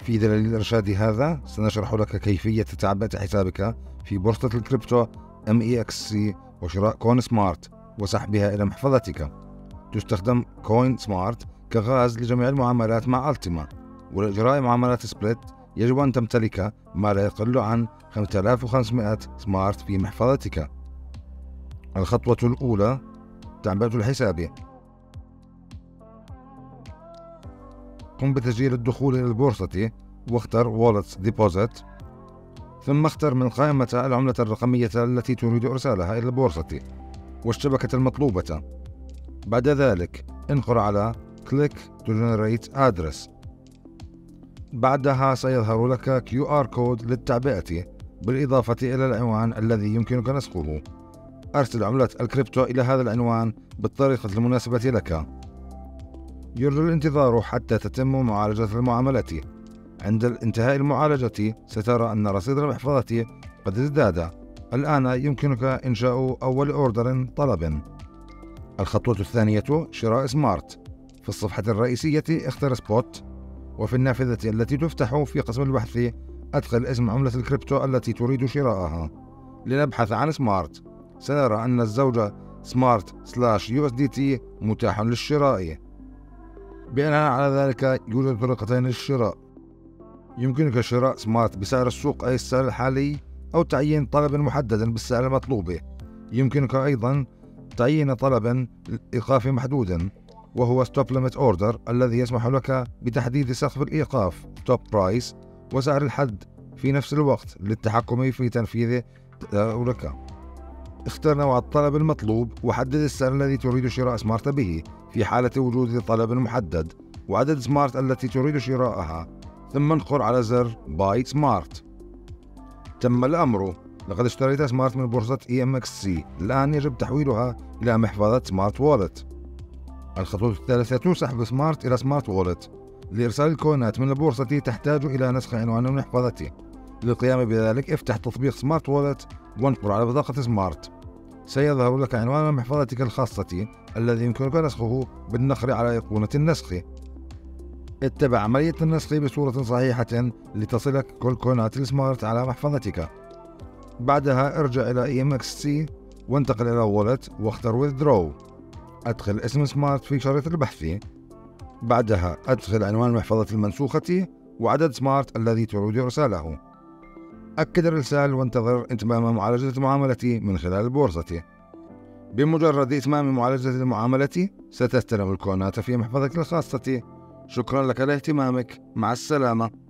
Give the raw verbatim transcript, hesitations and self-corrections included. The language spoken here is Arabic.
في دليل الإرشادي هذا سنشرح لك كيفية تعبئة حسابك في بورصة الكريبتو إم إي إكس سي وشراء كوين سمارت وسحبها إلى محفظتك. تستخدم كوين سمارت كغاز لجميع المعاملات مع ألتيما، ولإجراء معاملات سبليت يجب أن تمتلك ما لا يقل عن خمسة آلاف وخمسمائة سمارت في محفظتك. الخطوة الأولى تعبئة الحساب. قم بتسجيل الدخول إلى البورصة واختر Wallet Deposit، ثم اختر من قائمة العملة الرقمية التي تريد إرسالها إلى البورصة والشبكة المطلوبة. بعد ذلك انقر على Click to Generate Address. بعدها سيظهر لك كيو آر كود للتعبئة بالإضافة إلى العنوان الذي يمكنك نسخه. أرسل عملة الكريبتو إلى هذا العنوان بالطريقة المناسبة لك. يرجى الانتظار حتى تتم معالجة المعاملة. عند انتهاء المعالجة سترى أن رصيد المحفظة قد ازداد. الآن يمكنك إنشاء أول أوردر طلب. الخطوة الثانية شراء سمارت. في الصفحة الرئيسية اختر سبوت، وفي النافذة التي تفتح في قسم البحث أدخل اسم عملة الكريبتو التي تريد شراءها. لنبحث عن سمارت. سنرى أن الزوجة سمارت سلاش يو اس دي تي متاح للشراء. بناء على ذلك يوجد طريقتين للشراء. يمكنك شراء سمارت بسعر السوق أي السعر الحالي، أو تعيين طلب محدد بالسعر المطلوب. يمكنك أيضا تعيين طلبا إيقاف محدود، وهو Stop Limit Order، الذي يسمح لك بتحديد سقف الإيقاف Stop Price وسعر الحد في نفس الوقت للتحكم في تنفيذ تداولك. اختر نوع الطلب المطلوب وحدد السعر الذي تريد شراء سمارت به في حالة وجود طلب محدد وعدد سمارت التي تريد شراءها، ثم انقر على زر Buy Smart. تم الأمر. لقد اشتريت سمارت من بورصة إي إم إكس سي. الآن يجب تحويلها إلى محفظة سمارت وولت. الخطوة الثالثة سحب سمارت إلى سمارت وولت. لإرسال الكوينات من البورصة تحتاج إلى نسخ عنوان المحفظة. للقيام بذلك افتح تطبيق سمارت وولت وانقر على بطاقة سمارت. سيظهر لك عنوان محفظتك الخاصة الذي يمكنك نسخه بالنقر على أيقونة النسخ. اتبع عملية النسخ بصورة صحيحة لتصلك كل كوينات السمارت على محفظتك. بعدها ارجع إلى إي إم إكس سي وانتقل إلى وولت واختر Withdraw. أدخل اسم سمارت في شريط البحث. بعدها أدخل عنوان المحفظة المنسوخة وعدد سمارت الذي تريد إرساله. أكد الإرسال وانتظر إتمام معالجة المعاملة من خلال البورصة. بمجرد إتمام معالجة المعاملة ستستلم الكوينات في محفظتك الخاصة. شكرا لك لاهتمامك. مع السلامة.